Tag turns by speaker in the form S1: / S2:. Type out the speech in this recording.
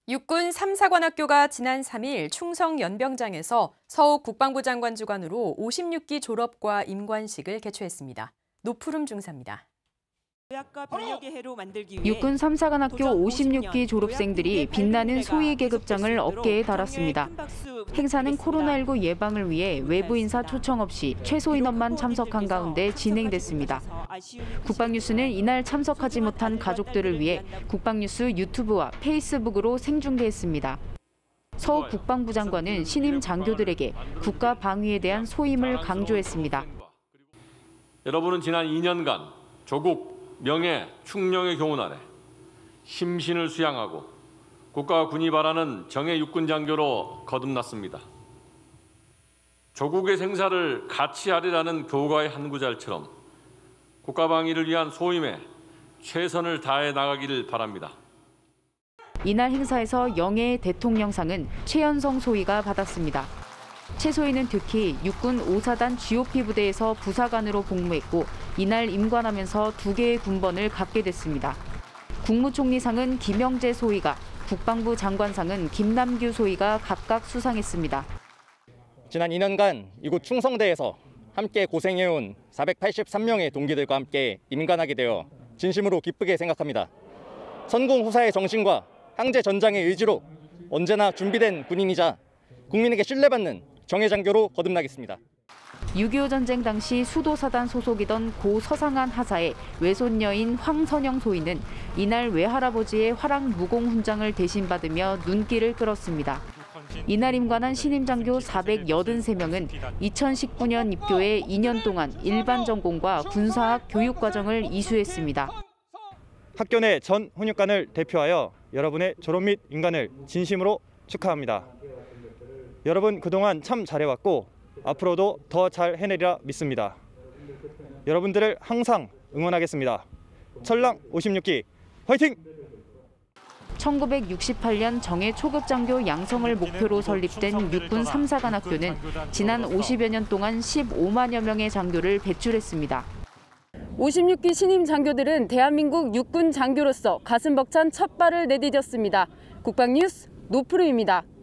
S1: 육군 3사관학교가 지난 3일 충성 연병장에서 서욱 국방부 장관 주관으로 56기 졸업과 임관식을 개최했습니다. 노푸름 중사입니다.
S2: 육군 3사관학교 56기 졸업생들이 빛나는 소위 계급장을 어깨에 달았습니다. 행사는 코로나19 예방을 위해 외부 인사 초청 없이 최소 인원만 참석한 가운데 진행됐습니다. 국방뉴스는 이날 참석하지 못한 가족들을 위해 국방뉴스 유튜브와 페이스북으로 생중계했습니다. 서욱 국방부 장관은 신임 장교들에게 국가 방위에 대한 소임을 강조했습니다.
S3: 여러분은 지난 2년간 조국 명예, 충령의 교훈 아래 심신을 수양하고 국가와 군이 바라는 정예 육군 장교로 거듭났습니다. 조국의 생사를 같이 하리라는 교가의 한 구절처럼 국가 방위를 위한 소임에 최선을 다해 나가기를 바랍니다.
S2: 이날 행사에서 영예의 대통령상은 최연성 소위가 받았습니다. 최 소위는 특히 육군 5사단 GOP 부대에서 부사관으로 복무했고 이날 임관하면서 2개의 군번을 갖게 됐습니다. 국무총리상은 김영재 소위가, 국방부 장관상은 김남규 소위가 각각 수상했습니다.
S4: 지난 2년간 이곳 충성대에서 함께 고생해온 483명의 동기들과 함께 임관하게 되어 진심으로 기쁘게 생각합니다. 선공 후사의 정신과 항제 전장의 의지로 언제나 준비된 군인이자 국민에게 신뢰받는 정예장교로 거듭나겠습니다.
S2: 6.25 전쟁 당시 수도사단 소속이던 고 서상한 하사의 외손녀인 황선영 소위는 이날 외할아버지의 화랑 무공훈장을 대신 받으며 눈길을 끌었습니다. 이날 임관한 신임장교 483명은 2019년 입교해 2년 동안 일반 전공과 군사학 교육과정을 이수했습니다.
S5: 학교 내 전 훈육관을 대표하여 여러분의 졸업 및 임관을 진심으로 축하합니다. 여러분 그동안 참 잘해왔고 앞으로도 더 잘 해내리라 믿습니다. 여러분들을 항상 응원하겠습니다. 철랑 56기 화이팅!
S2: 1968년 정예 초급장교 양성을 목표로 설립된 육군 3사관학교는 지난 50여 년 동안 15만여 명의 장교를 배출했습니다.
S6: 56기 신임 장교들은 대한민국 육군 장교로서 가슴 벅찬 첫 발을 내디뎠습니다. 국방뉴스 노푸름입니다.